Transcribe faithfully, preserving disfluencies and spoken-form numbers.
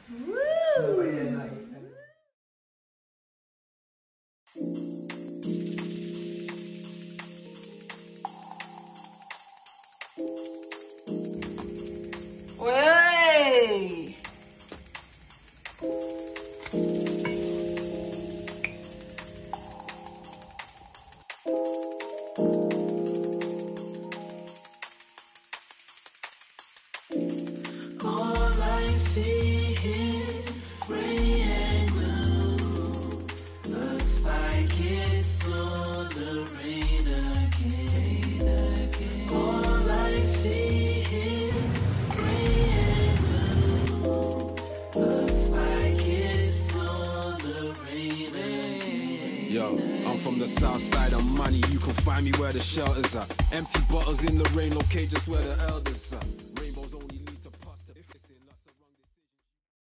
Woo! No, but yeah, no, yeah. Way! All I see here, gray and blue, looks like it's gonna rain again, again. All I see here, gray and blue, looks like it's gonna rain again. Yo, I'm from the south side of money, you can find me where the shelters are. Empty bottles in the rain, no cages where the elders